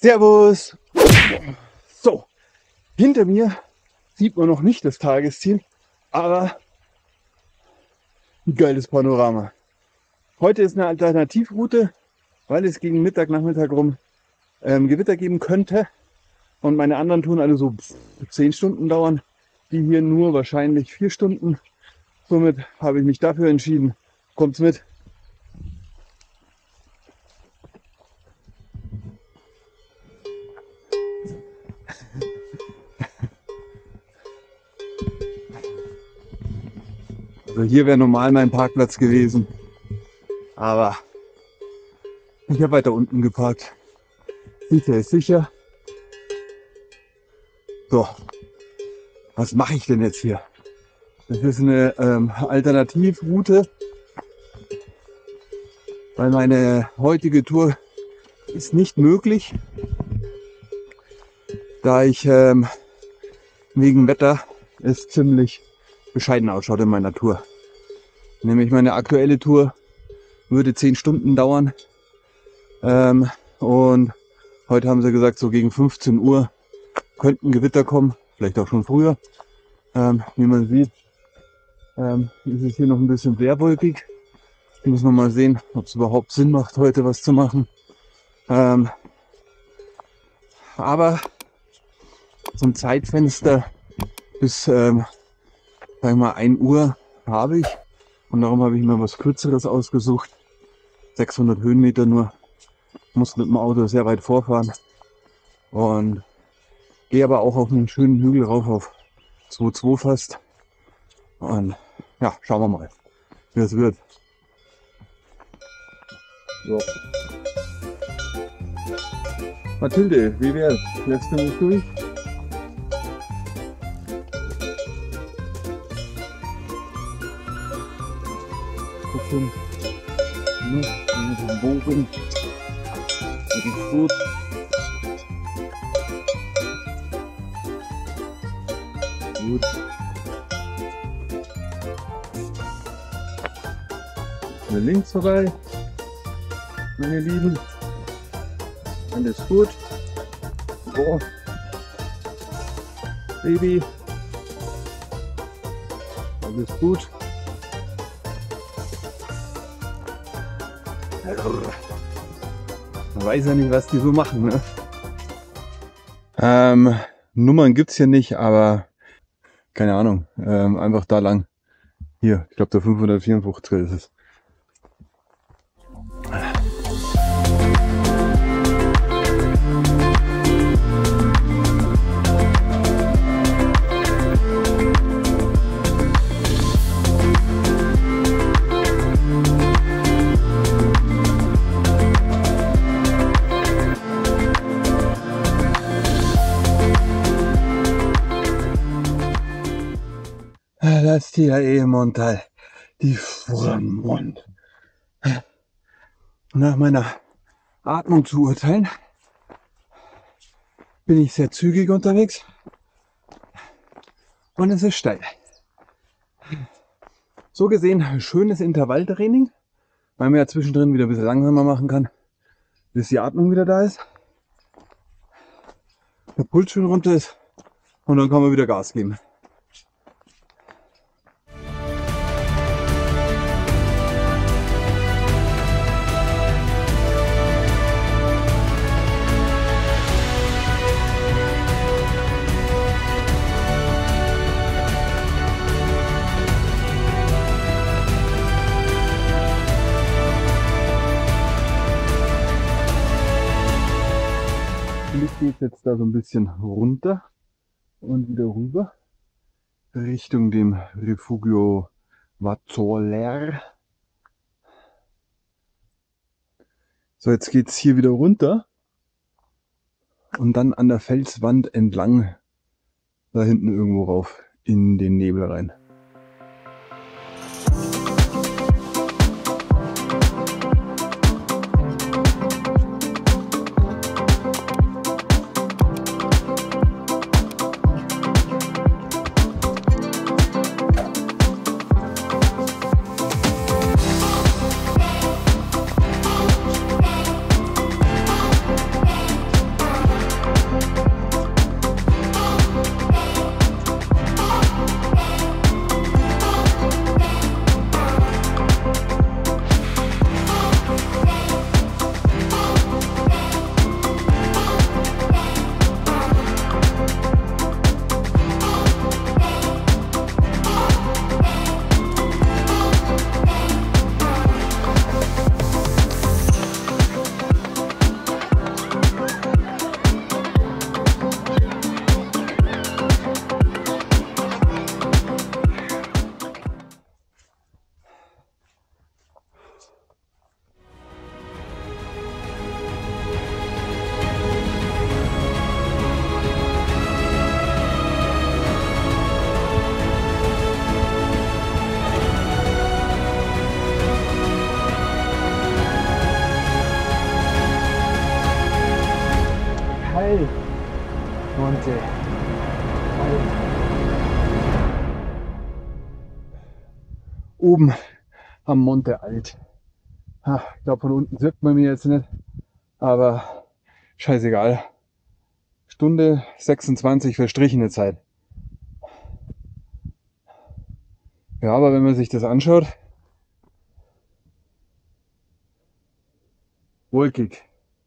Servus! So, hinter mir sieht man noch nicht das Tagesziel, aber ein geiles Panorama. Heute ist eine Alternativroute, weil es gegen Mittag, Nachmittag rum Gewitter geben könnte. Und meine anderen Touren alle so 10 Stunden dauern, die hier nur wahrscheinlich 4 Stunden. Somit habe ich mich dafür entschieden. Kommt's mit! Also hier wäre normal mein Parkplatz gewesen, aber ich habe weiter unten geparkt. Sicher ist sicher. So, was mache ich denn jetzt hier? Das ist eine Alternativroute, weil meine heutige Tour ist nicht möglich, da ich wegen Wetter es ziemlich bescheiden ausschaut in meiner Tour. Nämlich meine aktuelle Tour würde 10 Stunden dauern und heute haben sie gesagt, so gegen 15 Uhr könnten Gewitter kommen, vielleicht auch schon früher. Wie man sieht, ist es hier noch ein bisschen sehr wolkig. Muss man mal sehen, ob es überhaupt Sinn macht, heute was zu machen. Aber so ein Zeitfenster bis sagen wir mal 1 Uhr habe ich, und darum habe ich mir was Kürzeres ausgesucht. 600 Höhenmeter nur. Muss mit dem Auto sehr weit vorfahren und gehe aber auch auf einen schönen Hügel rauf auf 2,2 fast. Und ja, schauen wir mal, wie es wird. So. Mathilde, wie wär's? Lässt du mich durch? Gucken. Mit dem Bogen. Das ist gut. Gut. Hier links vorbei, meine Lieben. Alles gut. So. Baby. Alles gut. Man weiß ja nicht, was die so machen, ne? Nummern gibt's hier nicht, aber keine Ahnung. Einfach da lang. Hier, ich glaube der 554 ist es. Das TAE Montal, die Vormund. Nach meiner Atmung zu urteilen, bin ich sehr zügig unterwegs und es ist steil. So gesehen schönes Intervalltraining, weil man ja zwischendrin wieder ein bisschen langsamer machen kann, bis die Atmung wieder da ist, der Puls schön runter ist und dann kann man wieder Gas geben. Ich gehe jetzt da so ein bisschen runter und wieder rüber Richtung dem Rifugio Vazzoler. So, jetzt geht es hier wieder runter und dann an der Felswand entlang da hinten irgendwo rauf in den Nebel rein. geil. Monte. Oben am Monte Alt. Ich glaube, von unten sieht man mich jetzt nicht, aber scheißegal. Stunde 26 verstrichene Zeit. Ja, aber wenn man sich das anschaut, wolkig.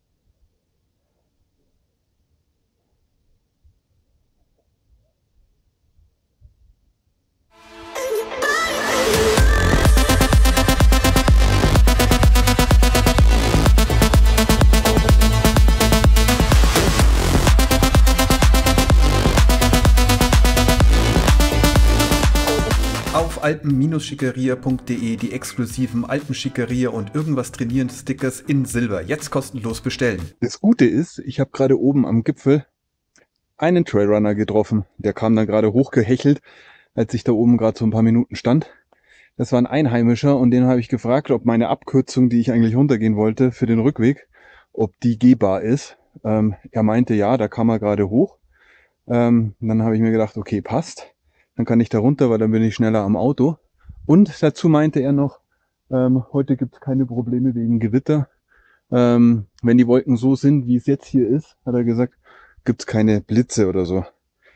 Auf alpen-schickeria.de die exklusiven Alpenschickeria und irgendwas trainieren Stickers in Silber. Jetzt kostenlos bestellen. Das Gute ist, ich habe gerade oben am Gipfel einen Trailrunner getroffen. Der kam dann gerade hochgehechelt, als ich da oben gerade so ein paar Minuten stand. Das war ein Einheimischer und den habe ich gefragt, ob meine Abkürzung, die ich eigentlich runtergehen wollte für den Rückweg, ob die gehbar ist. Er meinte, ja, da kam er gerade hoch. Dann habe ich mir gedacht, okay, passt. Dann kann ich da runter, weil dann bin ich schneller am Auto. Und dazu meinte er noch, heute gibt es keine Probleme wegen Gewitter. Wenn die Wolken so sind, wie es jetzt hier ist, hat er gesagt, gibt es keine Blitze oder so.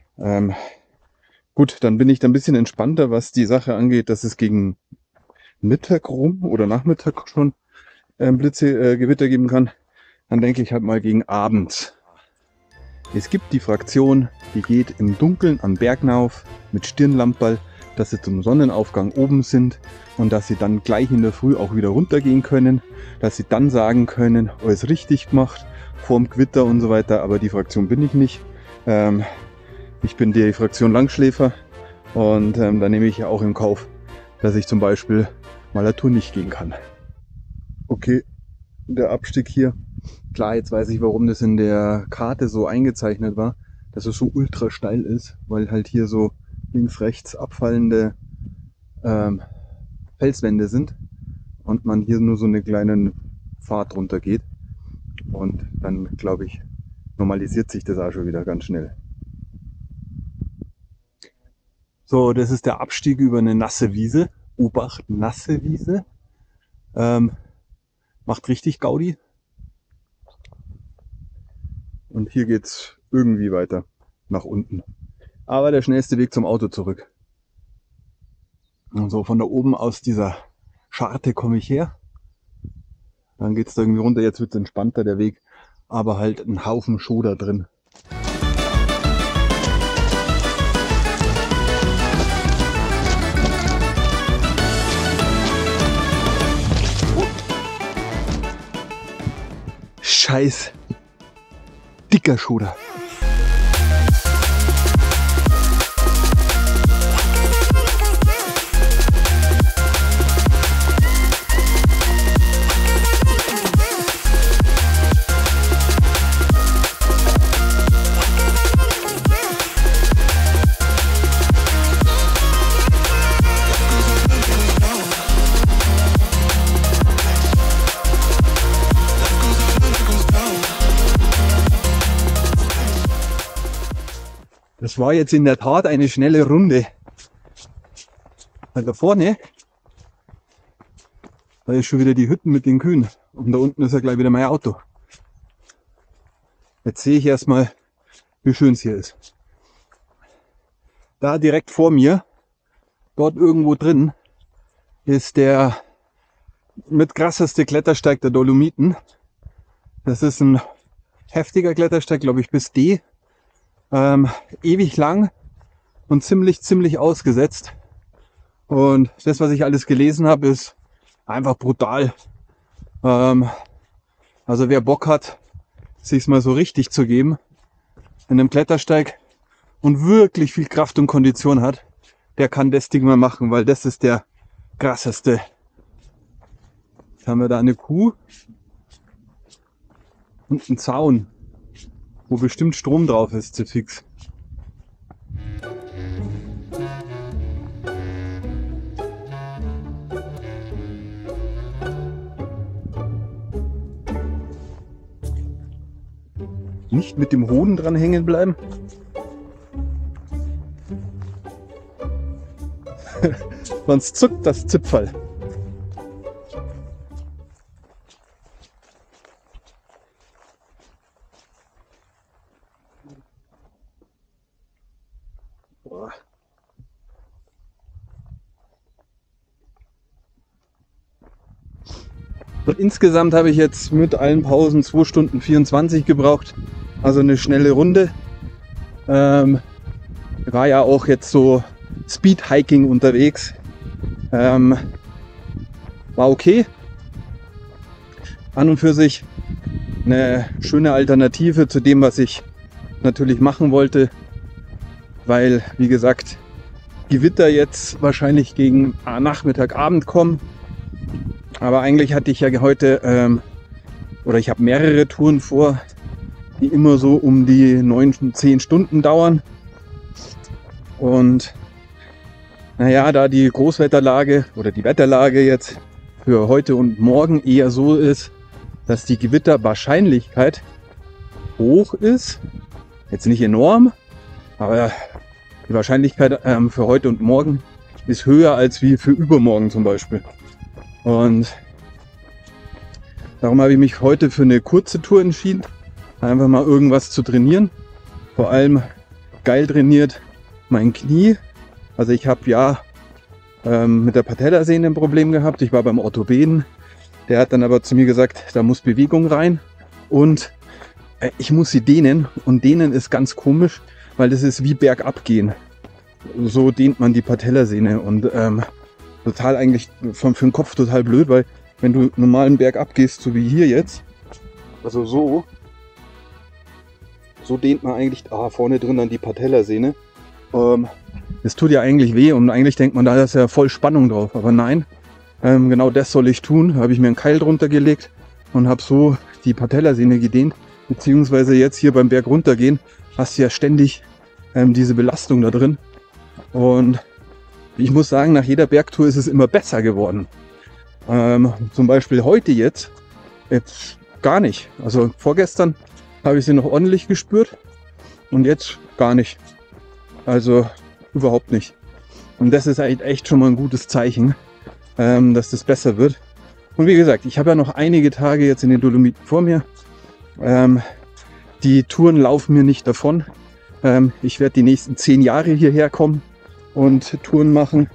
Gut, dann bin ich da ein bisschen entspannter, was die Sache angeht, dass es gegen Mittag rum oder Nachmittag schon Gewitter geben kann. Dann denke ich halt mal gegen Abend. Es gibt die Fraktion, die geht im Dunkeln am Berg rauf mit Stirnlamperl, dass sie zum Sonnenaufgang oben sind und dass sie dann gleich in der Früh auch wieder runtergehen können, dass sie dann sagen können, alles richtig gemacht, vorm Gewitter und so weiter, aber die Fraktion bin ich nicht. Ich bin die Fraktion Langschläfer und da nehme ich ja auch in Kauf, dass ich zum Beispiel mal eine Tour nicht gehen kann. Okay, der Abstieg hier. Klar, jetzt weiß ich, warum das in der Karte so eingezeichnet war, dass es so ultra steil ist, weil halt hier so links, rechts abfallende Felswände sind und man hier nur so eine kleine Pfad runter geht. Und dann, glaube ich, normalisiert sich das auch schon wieder ganz schnell. So, das ist der Abstieg über eine nasse Wiese. Obacht, nasse Wiese. Macht richtig Gaudi. Und hier geht's irgendwie weiter nach unten. Aber der schnellste Weg zum Auto zurück. Und so von da oben aus dieser Scharte komme ich her. Dann geht's da irgendwie runter. Jetzt wird's entspannter der Weg. Aber halt ein Haufen Schoder drin. Scheiß dicker Schoder. Das war jetzt in der Tat eine schnelle Runde. Weil da vorne, da ist schon wieder die Hütten mit den Kühen. Und da unten ist ja gleich wieder mein Auto. Jetzt sehe ich erstmal, wie schön es hier ist. Da direkt vor mir, dort irgendwo drin, ist der mit krasseste Klettersteig der Dolomiten. Das ist ein heftiger Klettersteig, glaube ich, bis D. Ewig lang und ziemlich ausgesetzt. Und das, was ich alles gelesen habe, ist einfach brutal. Also wer Bock hat, sich's mal so richtig zu geben in einem Klettersteig und wirklich viel Kraft und Kondition hat, der kann das Ding mal machen, weil das ist der krasseste. Jetzt haben wir da eine Kuh und einen Zaun, wo bestimmt Strom drauf ist, zu fix. Nicht mit dem Hoden dran hängen bleiben. Sonst zuckt das Zipferl. Boah. Und insgesamt habe ich jetzt mit allen Pausen 2 Stunden 24 gebraucht. Also eine schnelle Runde. War ja auch jetzt so Speed-Hiking unterwegs. War okay. An und für sich eine schöne Alternative zu dem, was ich natürlich machen wollte. Weil, wie gesagt, Gewitter jetzt wahrscheinlich gegen Nachmittag, Abend kommen. Aber eigentlich hatte ich ja heute, oder ich habe mehrere Touren vor, die immer so um die 9, 10 Stunden dauern. Und naja, da die Großwetterlage oder die Wetterlage jetzt für heute und morgen eher so ist, dass die Gewitterwahrscheinlichkeit hoch ist, jetzt nicht enorm, aber die Wahrscheinlichkeit für heute und morgen ist höher als wie für übermorgen zum Beispiel. Und darum habe ich mich heute für eine kurze Tour entschieden, einfach mal irgendwas zu trainieren. Vor allem geil trainiert mein Knie. Also ich habe ja mit der Patellasehne ein Problem gehabt. Ich war beim Orthopäden. Der hat dann aber zu mir gesagt, da muss Bewegung rein und ich muss sie dehnen. Und dehnen ist ganz komisch, weil das ist wie bergab gehen. So dehnt man die Patellasehne und total eigentlich für den Kopf total blöd, weil wenn du normalen Bergab gehst, so wie hier jetzt, also so dehnt man eigentlich vorne drin dann die Patellasehne. Das tut ja eigentlich weh und eigentlich denkt man, da ist ja voll Spannung drauf, aber nein, genau das soll ich tun. Da habe ich mir einen Keil drunter gelegt und habe so die Patellasehne gedehnt, beziehungsweise jetzt hier beim Berg runtergehen hast du ja ständig diese Belastung da drin. Und ich muss sagen, nach jeder Bergtour ist es immer besser geworden. Zum Beispiel heute jetzt gar nicht. Also vorgestern habe ich sie noch ordentlich gespürt und jetzt gar nicht. Also überhaupt nicht. Und das ist echt schon mal ein gutes Zeichen, dass das besser wird. Und wie gesagt, ich habe ja noch einige Tage jetzt in den Dolomiten vor mir. Die Touren laufen mir nicht davon. Ich werde die nächsten 10 Jahre hierher kommen und Touren machen.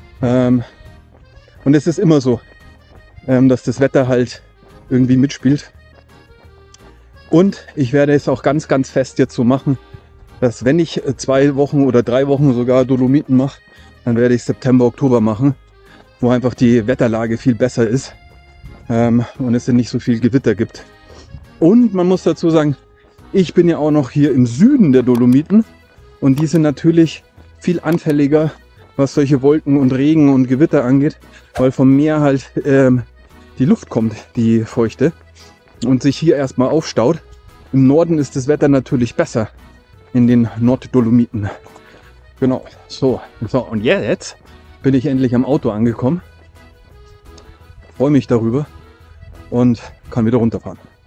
Und es ist immer so, dass das Wetter halt irgendwie mitspielt. Und ich werde es auch ganz, ganz fest jetzt so machen, dass wenn ich 2 Wochen oder 3 Wochen sogar Dolomiten mache, dann werde ich September, Oktober machen, wo einfach die Wetterlage viel besser ist und es nicht so viel Gewitter gibt. Und man muss dazu sagen, ich bin ja auch noch hier im Süden der Dolomiten und die sind natürlich viel anfälliger, was solche Wolken und Regen und Gewitter angeht, weil vom Meer halt die Luft kommt, die feuchte, und sich hier erstmal aufstaut. Im Norden ist das Wetter natürlich besser, in den Norddolomiten. Genau, so und jetzt bin ich endlich am Auto angekommen. Freue mich darüber und kann wieder runterfahren.